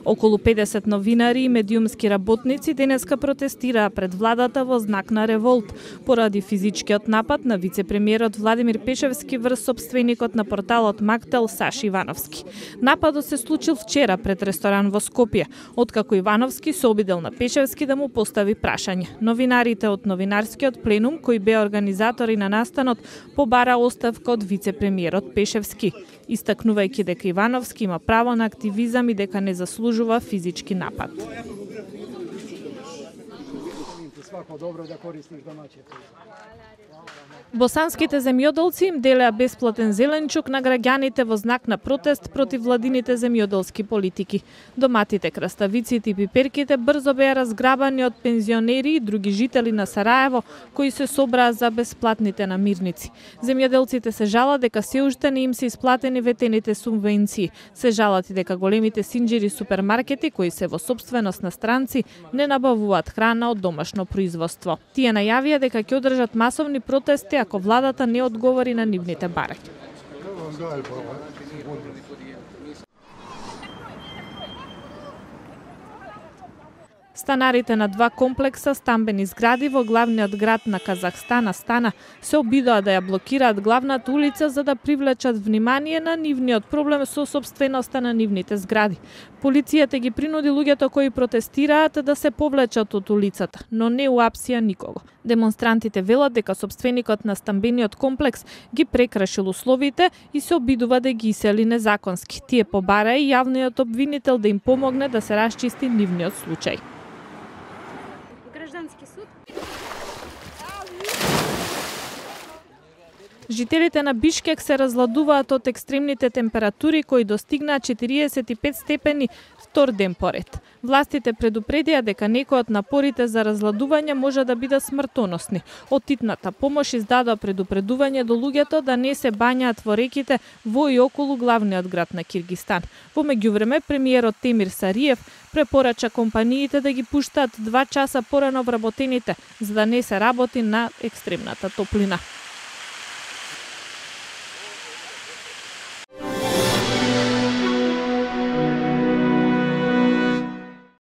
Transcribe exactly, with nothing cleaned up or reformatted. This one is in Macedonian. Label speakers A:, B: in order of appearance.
A: Околу педесет новинари и медиумски работници денеска протестираа пред владата во знак на револт поради физичкиот напад на вице-премиерот Владимир Пешевски врз сопственикот на порталот Мактел Саши Ивановски. Нападот се случил вчера пред ресторан во Скопје, откако Ивановски се обидел на Пешевски да му постави прашање. Новинарите од новинарскиот пленум, кои беа организатори на настанот, побара оставка од вице-премиерот Пешевски, истакнувајќи дека Ивановски има право на активизам и дека не заслужува физички напад. Босанските земјоделци им делеа бесплатен зеленчук на граѓаните во знак на протест против владините земјоделски политики. Доматите, краставиците и пиперките брзо беа разграбани од пензионери и други жители на Сараево, кои се собраа за бесплатните намирници. Земјоделците се жалат дека се уште не им се исплатени ветените субвенции. Се жалат и дека големите синџири супермаркети, кои се во сопственост на странци, не набавуваат храна од домашно производство. Тие најавија дека ќе одржат масовни протести ако владата не одговори на нивните барања. Станарите на два комплекса стамбени згради во главниот град на Казахстан, Астана, се обидоа да ја блокираат главната улица за да привлечат внимание на нивниот проблем со сопственоста на нивните згради. Полицијата ги принуди луѓето кои протестираат да се повлечат од улицата, но не уапсија никого. Демонстрантите велат дека сопственикот на стамбениот комплекс ги прекрашил условите и се обидува да ги исели незаконски. Тие побараа и јавниот обвинител да им помогне да се расчисти нивниот случај. Жителите на Бишкек се разладуваат од екстремните температури кои достигнаа четириесет и пет степени втор ден поред. Властите предупредија дека некои од напорите за разладување може да бидат смртоносни. Од титната помош издадоа предупредување до луѓето да не се бањаат во реките во и околу главниот град на Киргистан. Во меѓувреме, премиерот Темир Сариев препорача компаниите да ги пуштаат два часа порано вработените, за да не се работи на екстремната топлина.